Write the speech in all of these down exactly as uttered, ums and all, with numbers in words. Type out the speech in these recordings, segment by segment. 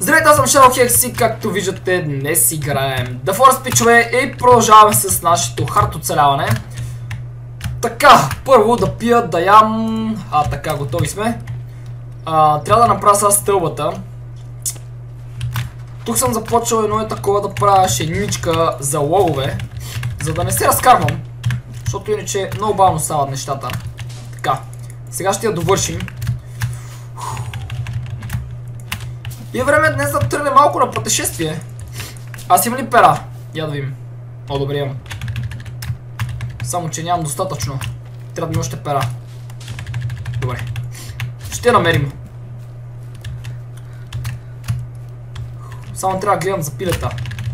Здравейте, аз съм Shadowhex и както виждате днес играем The Forest, пичове, и продължаваме с нашето хард оцеляване. Така, първо да пия, да ям... А, така, готови сме. А, трябва да направя сега стълбата. Тук съм започнал едно е такова да правя шейничка за логове, за да не се разкарвам, защото иначе много бавно стават нещата. Така, сега ще я довършим. И е време днес да тръгне малко на пътешествие. Аз имам ли пера? Я да видим. О, добре имам. Само че нямам достатъчно. Трябва да ми още пера. Добре. Ще намерим. Само трябва да гледам за пилета.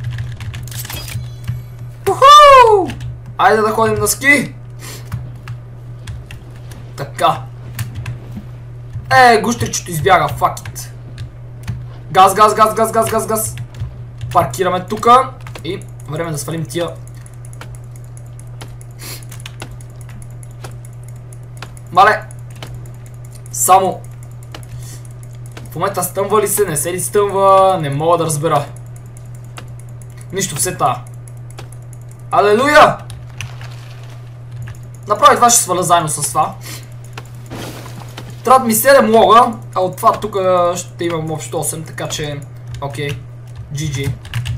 Уху! Айде да ходим на ски. Така. Е, гущричето избяга, fuck it. Газ, газ, газ, газ, газ, газ, газ. Паркираме тука и време да свалим тия. Мале. Само. В момента стъмва ли се, не се ли стъмва, не мога да разбера. Нищо, все тая. Алелуя! Направи това, ще сваля заедно с това. Трябва да ми седем лога, а от това тук ще имам общо осем, така че... Окей. джи джи.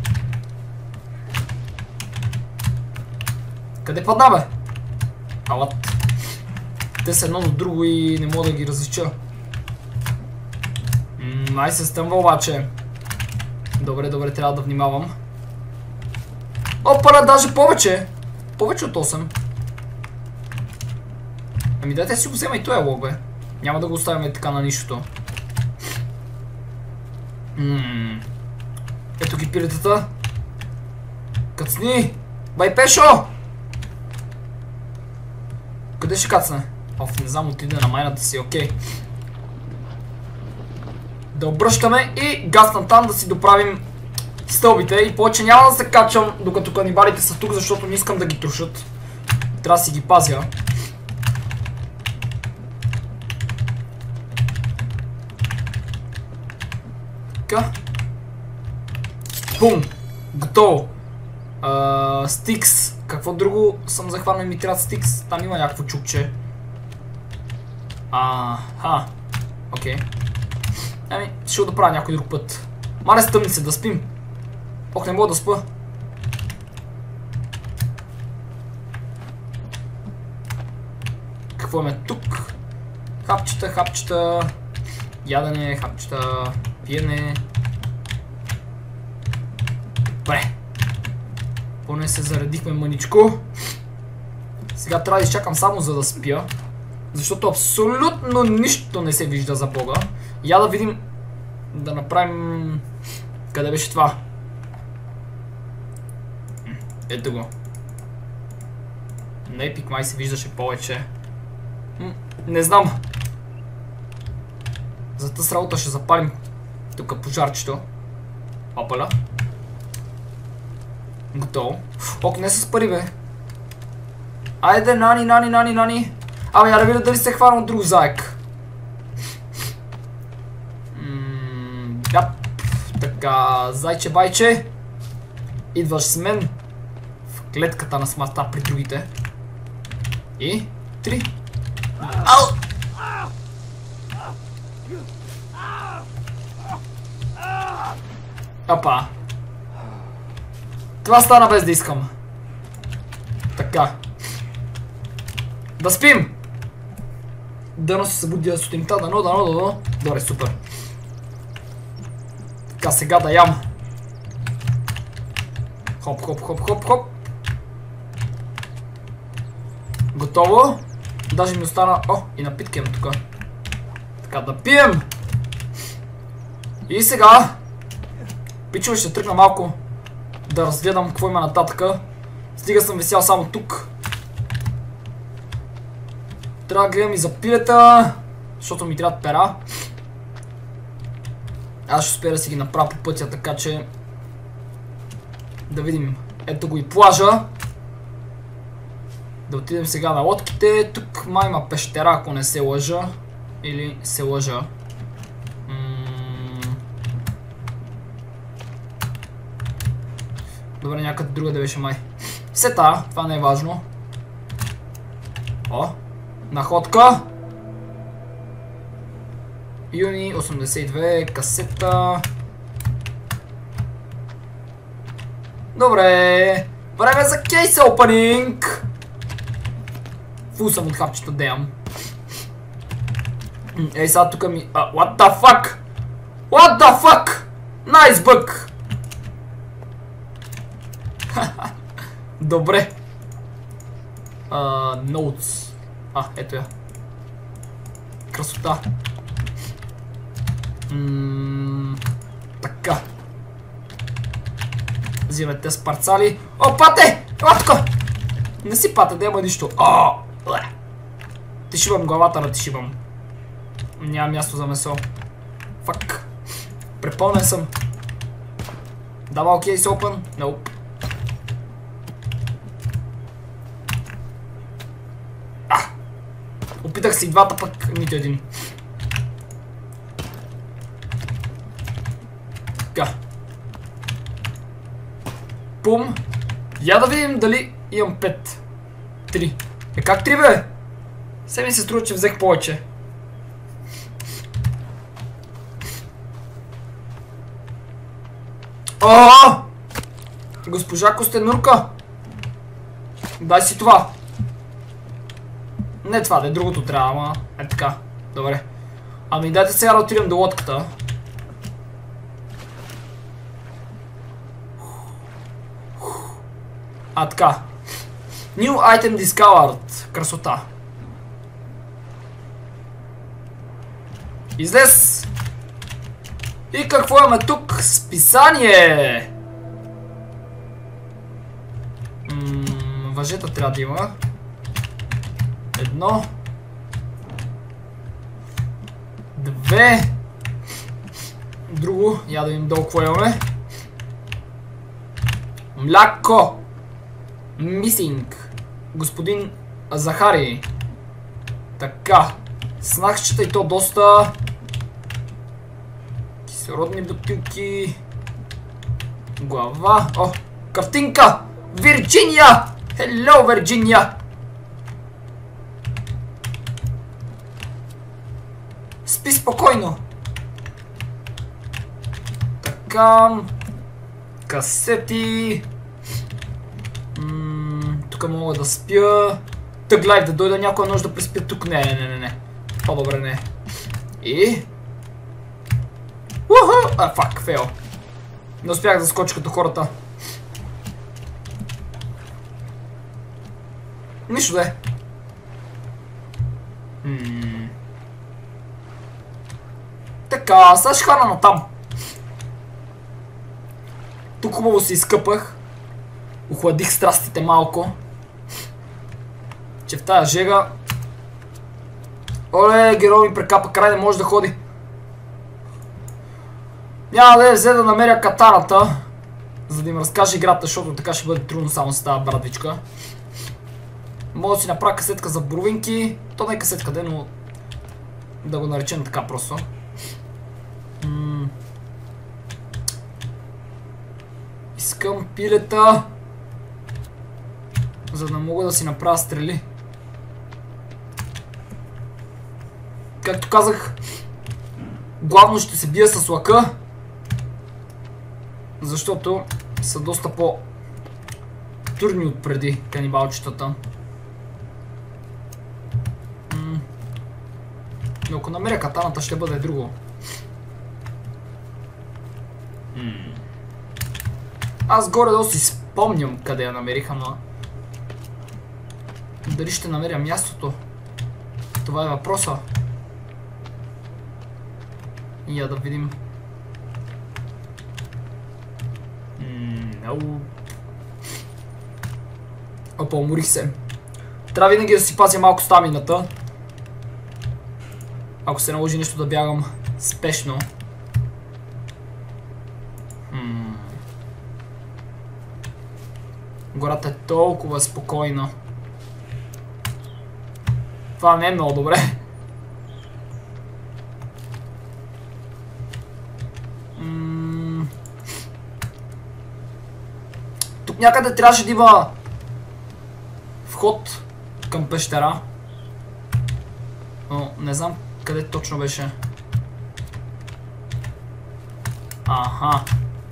Къде падна, бе? Алат. Те са едно до друго и не мога да ги различа. Май се стъмва обаче. Добре, добре, трябва да внимавам. Опа, даже повече. Повече от осем. Ами дайте си го взема и този лог, бе. Няма да го оставяме така на нищото. Ммм. Ето ги пилетата. Кацни! Бай Пешо! Къде ще кацне? Оф, не знам, отиде на майната си, окей. Да обръщаме и гаснам там да си доправим стълбите. И повече няма да се качвам докато канибалите са тук, защото не искам да ги трушат. Трябва да си ги пазя. Бум! Готово! Uh, стикс. Какво друго съм захванал и ми трябва стикс? Там има някакво чукче. Аха. Окей. Ами, ще го да правя някой друг път. Мале, стъмни се, да спим. Ох, не мога да спа. Какво имаме тук? Хапчета, хапчета. Ядене, хапчета. Пиене. Добре. Поне се заредихме мъничко. Сега трябва да изчакам само за да спя. Защото абсолютно нищо не се вижда за Бога. Я да видим. Да направим. Къде беше това? Ето го. На Epic май се виждаше повече. Не знам. За тази работа ще запалим тук пожарчето. Опаля. Готово. Ок, не с пари, бе. Айде, нани, нани, нани, нани. Абе, я да видя дали се хвана от друг заек. Ммм, така, зайче, байче. Идваш с мен в клетката на смъртта при другите. И три. Ау! Опа. Това стана без да искам. Така. Да спим! Дано се събудя сутринта, дано, дано, дано. Добре, супер. Така, сега да ям. Хоп, хоп, хоп, хоп, хоп. Готово. Даже ми остана... О, и напитки имам тук. Така, да пием! И сега... Пичове, ще тръгна малко да разгледам какво има нататъка. Стига съм висял само тук. Трябва да гледам и за пилета, защото ми трябват пера. Аз ще успея да си ги направя по пътя, така че... Да видим. Ето го и плажа. Да отидем сега на лодките. Тук май има пещера, ако не се лъжа. Или се лъжа. Добре, някъде друга да беше май. Сета, това не е важно. О, находка. Юни осемдесет и две, касета. Добре, време за кейс опенинг. Фул съм от хапчета, деям. Ей, сега тук ми... Uh, what the fuck? What the fuck? Nice bug! Добре. Uh, notes. А, ето я. Красота. Ммм... Така. Взимаме те с парцали. О, пате! Ела тука! Не си пате, да има нищо. О! Ти шибам главата, да ти шибам. Няма място за месо. Фак. Препълнен съм. Дава окей с open? Nope. А! Опитах си двата, пък нито един. Така. Пум. Я да видим дали имам пет. Три. Е, как три, бе? Все ми се струва, че взех повече. О! Госпожа Костенурка! Дай си това. Не това, да е другото трябва, ама е така. Добре. Ами дайте сега да отидем до лодката. А, така. New item discovered. Красота. Излез! И какво имаме тук? Списание! Ммм, въжета трябва да има. Едно. Две. Друго. Я да видим долу какво имаме. Мляко! Мисинг. Господин Захари. Така. Снахчета и то доста. Кислородни бутилки. Глава. О, картинка! Вирджиния! Хело, Вирджиния! Спи спокойно. Така. Касети. Тук мога да спя. Тъг лайф да дойда някоя нощ да преспя тук. Не, не, не, не, не. По-добре не. И... Уху! А, фак, фейл. Не успях да скоча като хората. Нищо да е. Ммм... Така, сега ще хвана натам. Тук хубаво се изкъпах. Охладих страстите малко. Че в тая жега... Оле, герой ми прекапа край, не може да ходи. Няма да я взе да намеря катаната, за да им разкаже играта, защото така ще бъде трудно само с тази брадвичка. Мога да си направя касетка за бровинки. То не е касетка, де, но... да го наречем така просто. М Искам пилета, за да мога да си направя стрели. Както казах, главно ще се бия с лъка, защото са доста по-турни от преди канибалчетата. М Но ако намеря катаната, ще бъде друго. М Аз горе-долу си спомням къде я намерих, ама... дали ще намеря мястото? Това е въпроса. И я да видим. Много. Опа, уморих се. Трябва винаги да си пазя малко стамината. Ако се наложи нещо да бягам спешно. Хм. Гората е толкова спокойна. Това не е много добре. някъде трябваше да има вход към пещера. Но не знам къде точно беше. Аха.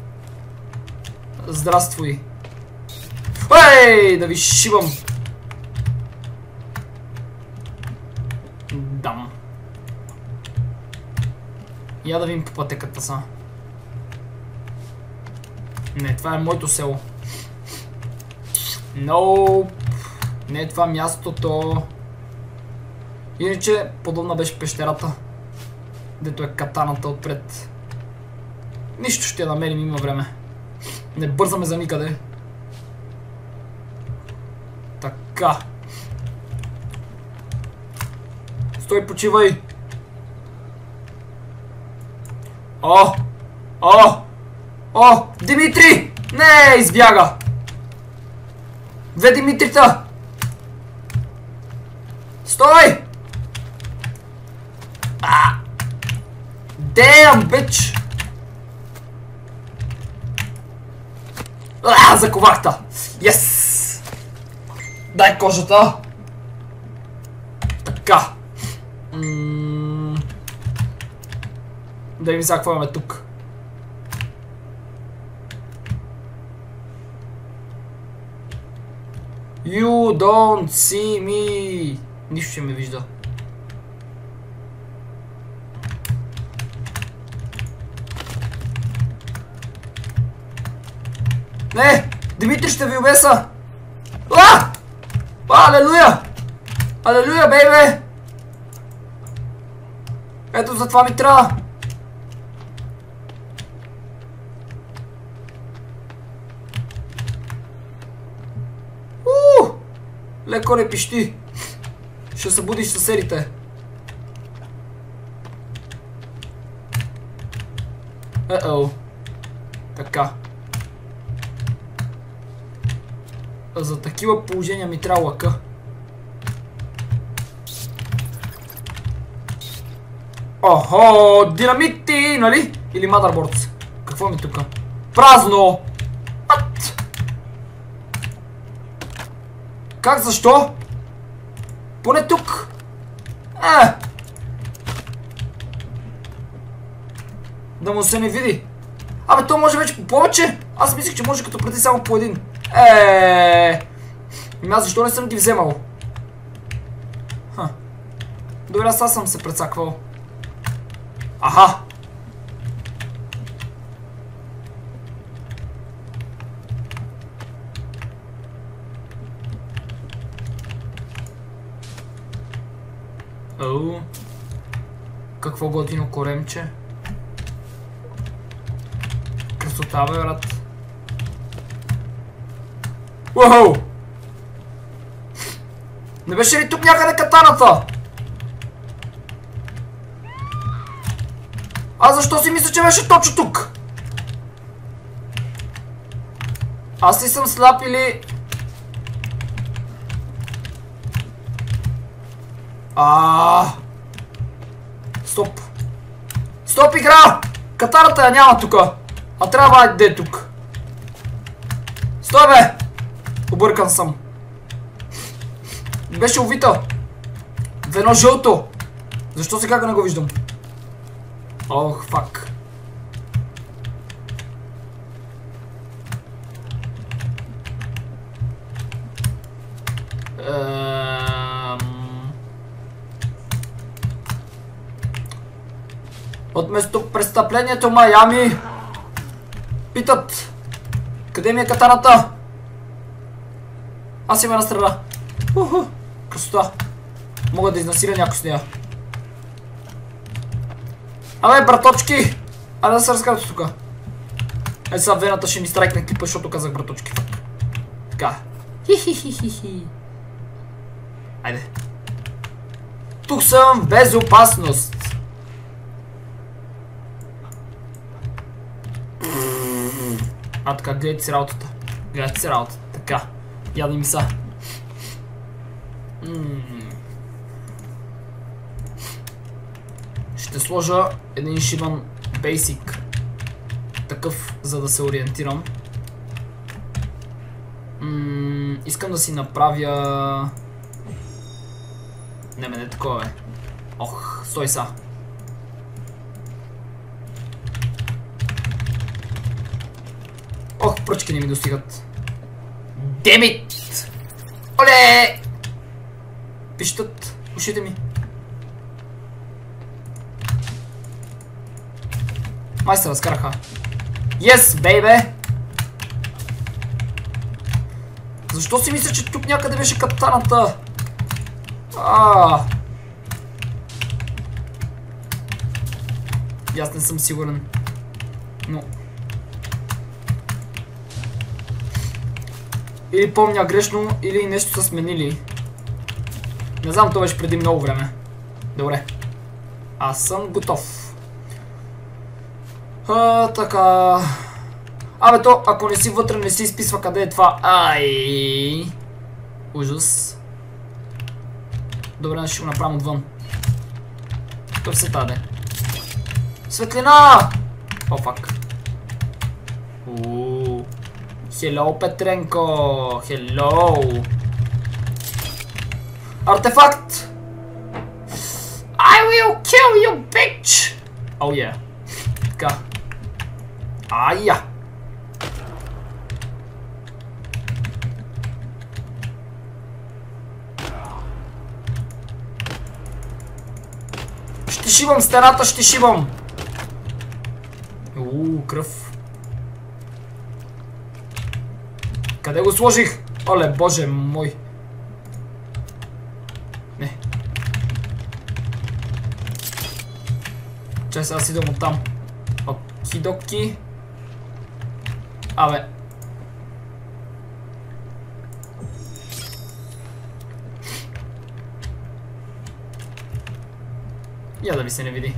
Здравствуй. Ей, да ви шибам. Дам. Я да видим по пътеката са. Не, това е моето село. Nope. Не е това мястото. Иначе подобна беше пещерата. Дето е катаната отпред. Нищо ще я намерим, има време. Не бързаме за никъде. Така. Стой, почивай. О! О! О! Димитри! Не, избяга! Две Димитрита! Стой! А! Damn, bitch! А, заковахта! Yes! Дай кожата! Така. М да видим сега какво имаме тук. You don't see me. Нищо ще ме вижда. Не! Димитри ще ви обеса! А! Алелуя! Алелуя, бейбе! Ето за това ми трябва! Уу! Леко не пищи! Ще събудиш съседите! Е-о! Така. За такива положения ми трябва лъка. Охо, динамити, нали? Или motherboards. Какво ми тука? Празно! Ат! Как, защо? Поне тук. Е! Да му се не види. Абе, то може вече по повече. Аз мислих, че може като преди само по един. Еее. Ами аз защо не съм ги вземал? Ха. Добре, аз съм се прецаквал. Аха. Оу. Какво готино коремче. Красота, бе, брат. Уау! Не беше ли тук някъде катаната? А защо си мисля, че беше точно тук? Аз ли съм сляп или... А. Стоп. Стоп, игра! Катаната я няма тука. А трябва да е тук. Стой, бе! Объркан съм. Беше увита. В едно жълто. Защо сега не го виждам? Ох, фак. От местопрестъплението Майами питат къде ми е катаната? Аз има една страна. Уху, красота. Мога да изнасиля някой с нея. Абе, браточки! Айде да се разкарате тука. Е, сега вената ще ми страйкне клипа, защото казах браточки. Така. Хи-хи-хи-хи-хи. Айде. Тук съм в безопасност. А така, гледайте си работата. Гледайте си работата. Така. Яда ми са. Ще сложа един шибан бейсик. Такъв, за да се ориентирам. М, искам да си направя... Не, ме не такова е. Ох, стой са. Ох, пръчки не ми достигат. Демит! Оле! Пищат ушите ми. Май се разкараха. Yes, бейбе! Защо си мисля, че тук някъде беше катаната? Ааа! И аз не съм сигурен. Но... Или помня грешно, или нещо са сменили. Не знам, това беше преди много време. Добре. Аз съм готов. А, така... Абе то, ако не си вътре, не си изписва къде е това. Ай! Ужас. Добре, ще го направим отвън. То все таде. Светлина! О, фак. Ууу. Хело, Петренко! Хело! Артефакт! I will kill you, bitch! Oh yeah. Така. Ая! Ще шибам стената, ще шибам! Ууу, кръв. Къде го сложих? Оле, боже мой. Не. Чай сега си идвам оттам. Окидоки. Абе. Я да ви се не види.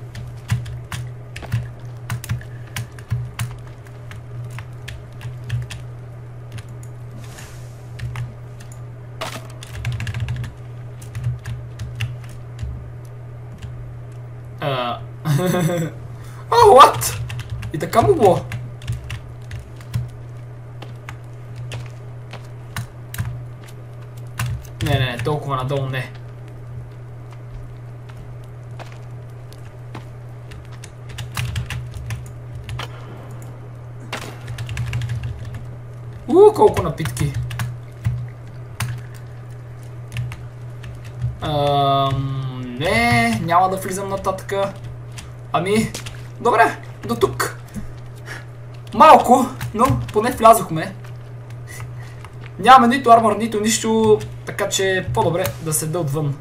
Oh, what? И така му било. Не, не, не, толкова надолу не. Уу, колко напитки. Ам, не, няма да влизам нататъка. Ами, добре, до тук. Малко, но поне влязохме. Нямаме нито армор, нито нищо, така че е по-добре да седа отвън.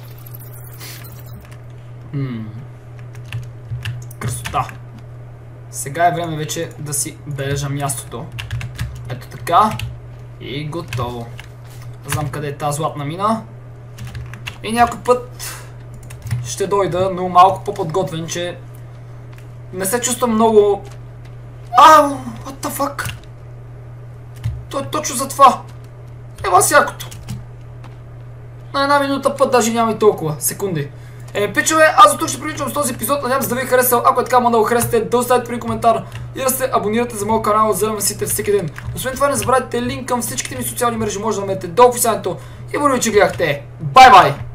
Ммм. Красота. Сега е време вече да си бележа мястото. Ето така. И готово. Знам къде е тази златна мина. И някой път ще дойда, но малко по-подготвен, че не се чувствам много... Ау! What the fuck? То е точно за това. Ема сякото. На една минута път даже няма и толкова секунди. Е, пичове, аз до тук ще приключвам с този епизод. Надявам се да ви е харесал. Ако е така, моля да го харесате, да оставите при коментар и да се абонирате за моят канал, за да ме сите всеки ден. Освен това, не забравяйте линк към всичките ми социални мрежи, може да намерите долу в описанието. И благодаря, че гледахте. Бай-бай!